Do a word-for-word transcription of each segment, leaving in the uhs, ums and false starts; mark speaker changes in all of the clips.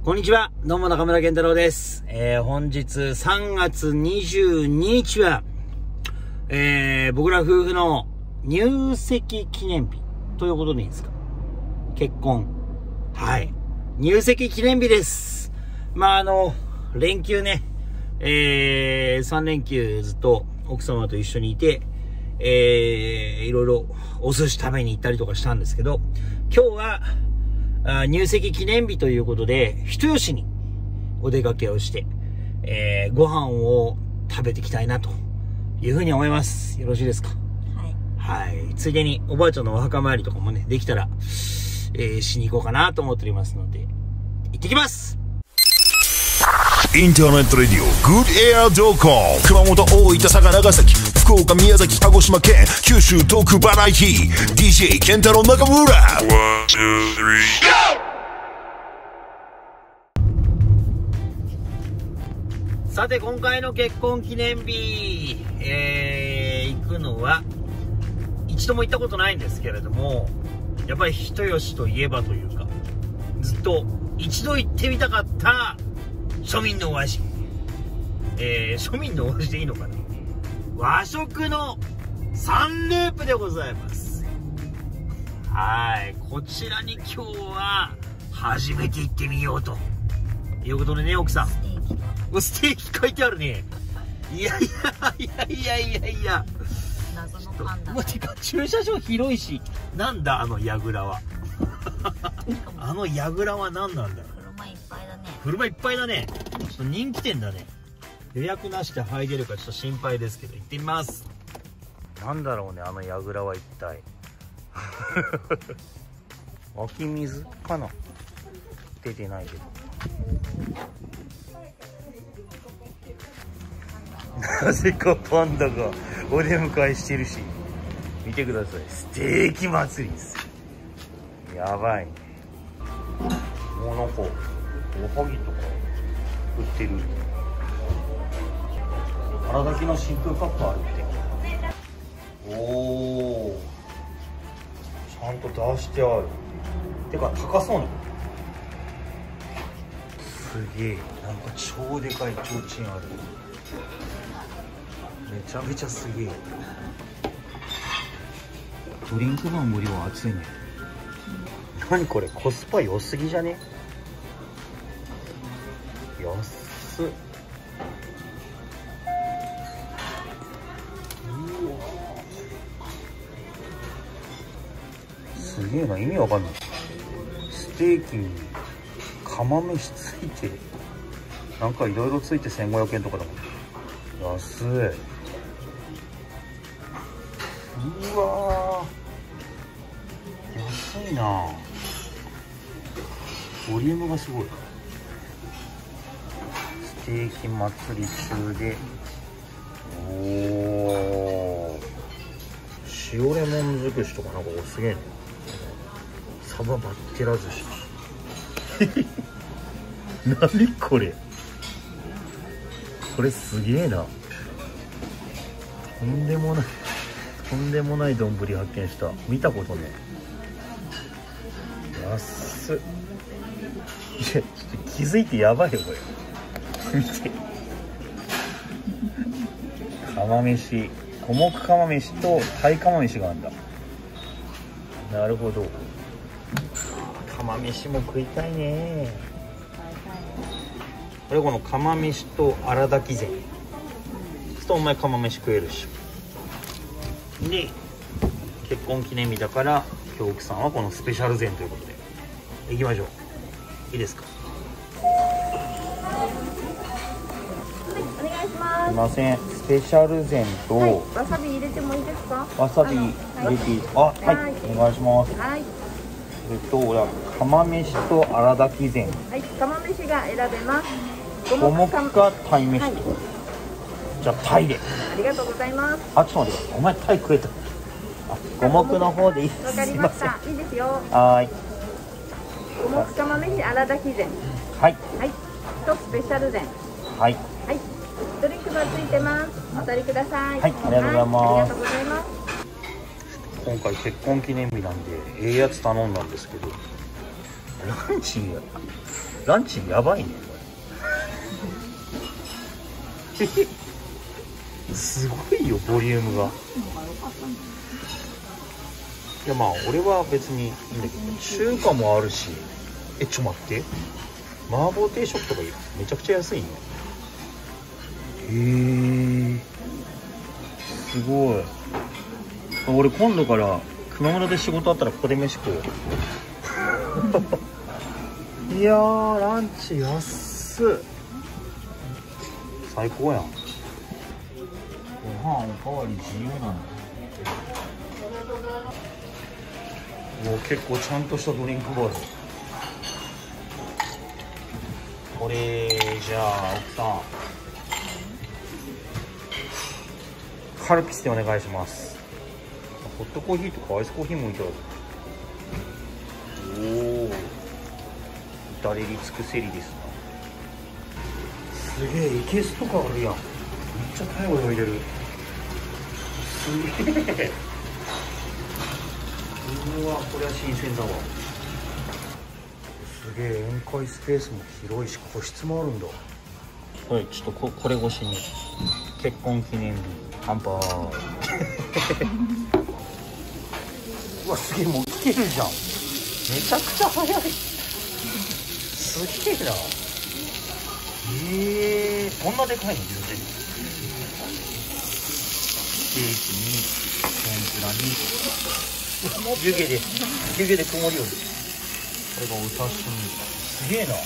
Speaker 1: こんにちは。どうも中村健太郎です。えー、本日さんがつにじゅうににちは、えー、僕ら夫婦の入籍記念日ということでいいですか？結婚。はい。入籍記念日です。まあ、あの、連休ね、えー、さんれんきゅうずっと奥様と一緒にいて、えー、いろいろお寿司食べに行ったりとかしたんですけど、今日は、あ入籍記念日ということで、人吉にお出かけをして、えー、ご飯を食べていきたいなというふうに思います。よろしいですか？はい。はい。ついでにおばあちゃんのお墓参りとかもね、できたら、えー、しに行こうかなと思っておりますので、行ってきます。
Speaker 2: インターネットレディオグッドエアドコー熊本、大分、佐賀、長崎、福岡、宮崎、鹿児島県、九州、トークバラエティー ディージェー ケンタロウ中村ワン、ツー、スリ
Speaker 1: ーさて今回の結婚記念日、えー、行くのは一度も行ったことないんですけれども、やっぱり人吉といえばというか、ずっと一度行ってみたかった庶民のお味、えー、庶民のお味でいいのかな、和食のサンループでございます。はい、こちらに今日は初めて行ってみようということでね、奥さん、ステーキ書いてあるね。いやいやいやいやいやいや、
Speaker 3: 謎のパンダ。
Speaker 1: もうてか駐車場広いし、なんだあの櫓はあの櫓は何なんだろう。
Speaker 3: 車いっぱいだね。
Speaker 1: 車いっぱいだね。ちょっと人気店だね。予約なしで入れるかちょっと心配ですけど、行ってみます。なんだろうね、あの櫓は一体湧き水かな、出てないけどなぜかパンダがお出迎えしてるし、見てください、ステーキ祭りです。やばいね。もうなんかおはぎとか売ってる。腹炊きの真空カップあるって。おお、ちゃんと出してある。てか高そうね。すげえ、なんか超でかい提灯ある。めちゃめちゃすげえ。ドリンクバー無料、熱いね。何これ、コスパ良すぎじゃね？安っ。うわ、すげえな、意味わかんない。ステーキに釜飯ついて、なんかいろいろついてせんごひゃくえんとかだもん。安い。うわー、安いな。ボリュームがすごい。ステーキ祭り中で、おお、塩レモン尽くしとかなんかすげえね。サババッテラ寿司何これ、これすげえな。とんでもないとんでもない丼発見した。見たことね。安っ。いや、ちょっと気づいてやばいよこれ見て。釜飯、五目釜飯と鯛釜飯があるんだ。なるほど。釜飯も食いたいね。これこの釜飯と荒炊き膳。とお前釜飯食えるし。で、結婚記念日だから今日奥さんはこのスペシャル膳ということで行きましょう。いいですか？
Speaker 3: お願いします。
Speaker 1: すいません、スペシャル膳と、
Speaker 3: はい、わさび入れてもいいですか？
Speaker 1: わさび入れていいですか？あ、はい、はい、お願いします。
Speaker 3: はい。
Speaker 1: えっと、釜飯と荒炊き膳。
Speaker 3: はい、釜飯が選べます。
Speaker 1: 五目か鯛飯。はい、じゃあ鯛で。
Speaker 3: ありがとうございます。
Speaker 1: あ、ちょっと待って、お前鯛食えた。あ、五目の方でいいです。
Speaker 3: わかりました。いいですよ。
Speaker 1: はい。
Speaker 3: 五目釜飯荒炊き膳。
Speaker 1: はい。
Speaker 3: はい。とスペシャル膳。
Speaker 1: はい。
Speaker 3: はい。ドリンクがついてます。お取りください。
Speaker 1: はい、ありがとうございます。
Speaker 3: はい、ありがとうございます。
Speaker 1: 今回結婚記念日なんでええやつ頼んだんですけど、ランチランチやばいねこれすごいよボリュームが。いやまあ俺は別にいいんだけど、中華もあるし。えちょ待って、麻婆定食とかめちゃくちゃ安いね。へえすごい。俺今度から熊村で仕事あったらここで飯食おういやーランチ安っ、最高やん。ご飯おかわり自由なんだ。もう結構ちゃんとしたドリンクバーだ。これじゃあ奥さんカルピスでお願いします。ホットコーヒーとかアイスコーヒーもいただく。おお至れり尽くせりですな。すげえいけすとかあるやん。めっちゃタイ泳いでる。すげえうわこれは新鮮だわ。すげえ宴会スペースも広いし個室もあるんだ。これちょっと こ, これ越しに結婚記念日乾杯うわすげえもう来てるじゃん。めちゃくちゃ早い。すげえな。えー、こんなでかいの自分で。ステーキに天ぷらに湯気で湯気で曇りよる。これがお刺身。すげえな。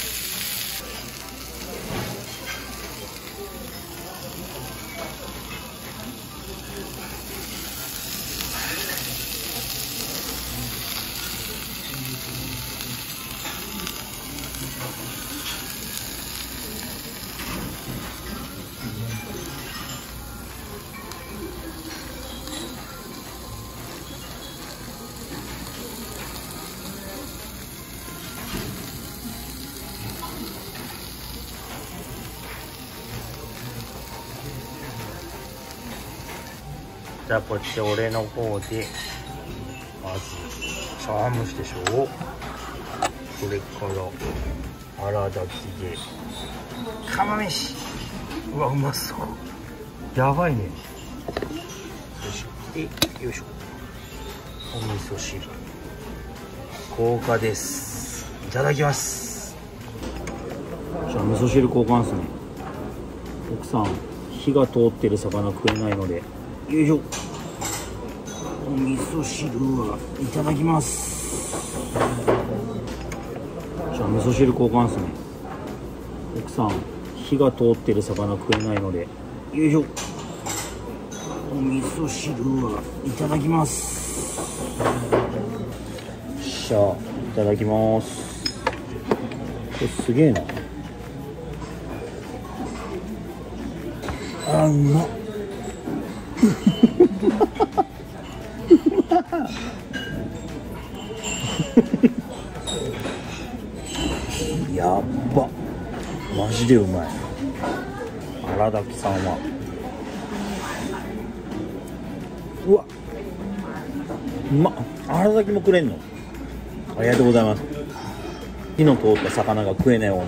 Speaker 1: じゃあこっち俺の方でまず茶碗蒸しでしょ。それから荒炊きで釜飯。うわうまそう。やばいね。そしてよいしょお味噌汁豪華です。いただきます。じゃあ味噌汁交換ですね。奥さん火が通ってる魚食えないのでよいしょお味噌汁はいただきます。じゃあ味噌汁交換ですね。奥さん火が通ってる魚食えないのでよいしょお味噌汁はいただきます。じゃあいただきます。これすげえな。あうまっやっばマジでうまい。荒炊きさんはうわうまっ。荒炊きもくれんの。ありがとうございます。火の通った魚が食えない女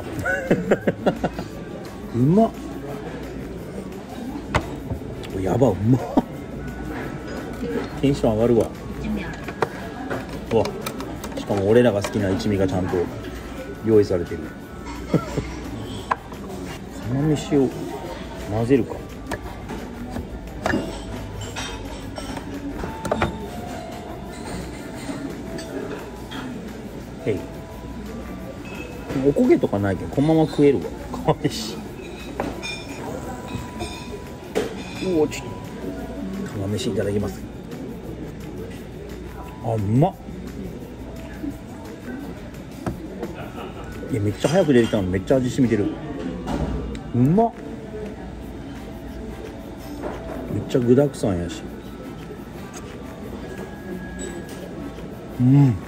Speaker 1: うまっ。やばうまっ。テンション上がるわ。うわしかも俺らが好きな一味がちゃんと用意されてる釜飯を混ぜるか。へいおこげとかないけどこのまま食えるわ釜飯。うおちょっと釜飯いただきます。あうまっ。いやめっちゃ早く出てきたの。めっちゃ味染みてる。うまっ。めっちゃ具だくさんやし。うん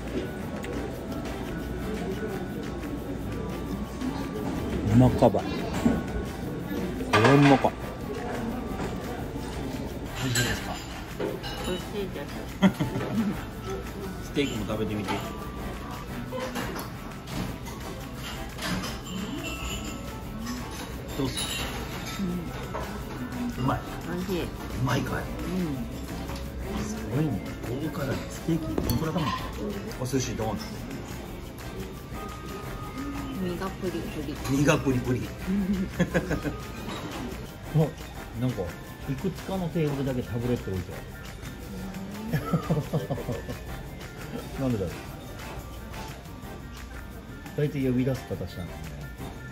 Speaker 1: うまかばい。これうまか。美味しいですか。
Speaker 3: 美味しいです
Speaker 1: ステーキも食べてみて。 どうする？うまい。
Speaker 4: 美味しい。
Speaker 1: うまいかい。
Speaker 4: うん。
Speaker 1: すごいね。豪華だね。ステーキ天ぷらだもん。お寿司どうなの？
Speaker 4: 身がプリプリ。
Speaker 1: 身がプリプリ。お、なんかいくつかのテーブルだけタブレット置いてある。なんでだろう。大体呼び出す形なんだね。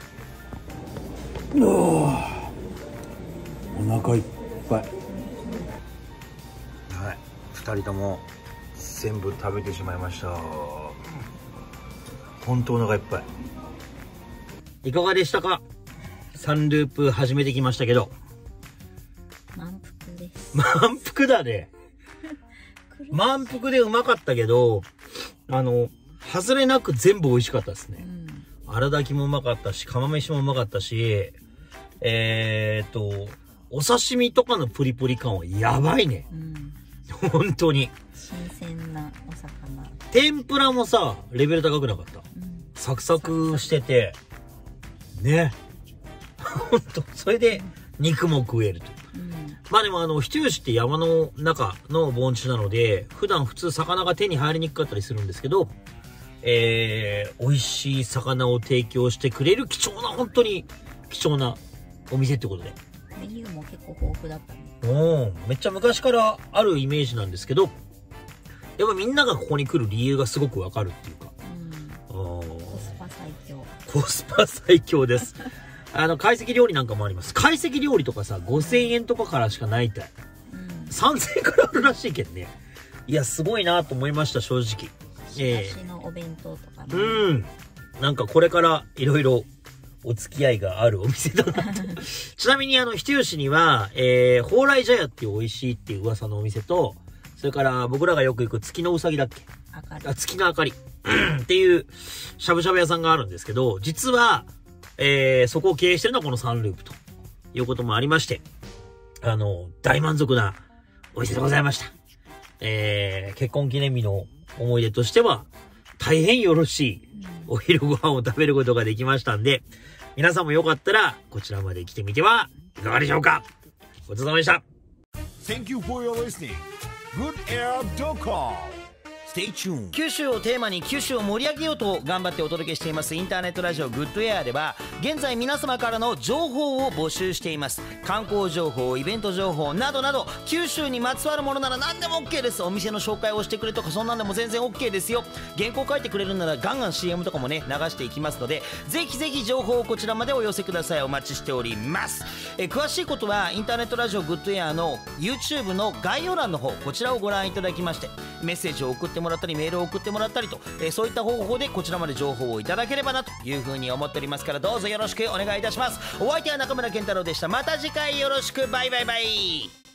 Speaker 1: おお、お腹いっぱい。はい、二人とも全部食べてしまいました。本当お腹いっぱい。いかがでしたか？サンループ始めてきましたけど。
Speaker 4: 満腹です。
Speaker 1: 満腹だね。満腹でうまかったけど、あの、外れなく全部美味しかったですね。うん、荒炊きもうまかったし、釜飯もうまかったし、えーっと、お刺身とかのプリプリ感はやばいね。うん、本当に。
Speaker 4: 新鮮なお魚。
Speaker 1: 天ぷらもさ、レベル高くなかった。うん、サクサクしてて、ね。本当それで肉も食えると。うん、まあでもあの、人吉って山の中の盆地なので、普段普通魚が手に入りにくかったりするんですけど、えー、美味しい魚を提供してくれる貴重な、本当に貴重なお店ってことで。
Speaker 4: メニューも結構豊富だったね。
Speaker 1: うん、めっちゃ昔からあるイメージなんですけど、やっぱみんながここに来る理由がすごくわかるっていうか。うん、
Speaker 4: コスパ最強。
Speaker 1: コスパ最強です。あの、懐石料理なんかもあります。懐石料理とかさ、ごせんえんとかからしかないたい。うん、さんぜんえんからあるらしいけどね。いや、すごいなと思いました、正直。
Speaker 4: ええ。のお弁当とかね。
Speaker 1: うん。なんかこれからいろいろお付き合いがあるお店だなと。ちなみにあの、人吉には、えー、蓬莱茶屋っていう美味しいっていう噂のお店と、それから僕らがよく行く月のうさぎだっけ？
Speaker 4: あかり。
Speaker 1: あ、月のあかり。っていうしゃぶしゃぶ屋さんがあるんですけど、実は、えー、そこを経営してるのはこのサンループということもありまして、あの、大満足なお店でございました。えー、結婚記念日の思い出としては、大変よろしいお昼ご飯を食べることができましたんで、皆さんもよかったら、こちらまで来てみてはいかがでしょうか。ごちそうさまでした。
Speaker 2: Thank you for your listening. good air dot com Stay tuned.
Speaker 1: 九州をテーマに九州を盛り上げようと頑張ってお届けしていますインターネットラジオグッドエアでは現在皆様からの情報を募集しています。観光情報、イベント情報などなど九州にまつわるものなら何でも OK です。お店の紹介をしてくれとかそんなんでも全然 OK ですよ。原稿書いてくれるならガンガン シーエム とかもね流していきますのでぜひぜひ情報をこちらまでお寄せください。お待ちしております。え詳しいことはインターネットラジオグッドエアの YouTube の概要欄の方こちらをご覧いただきましてメッセージを送ってもらったりメールを送ってもらったりと、えー、そういった方法でこちらまで情報をいただければなというふうに思っておりますからどうぞよろしくお願いいたします。お相手は中村健太郎でした。また次回よろしく。バイバイバイ。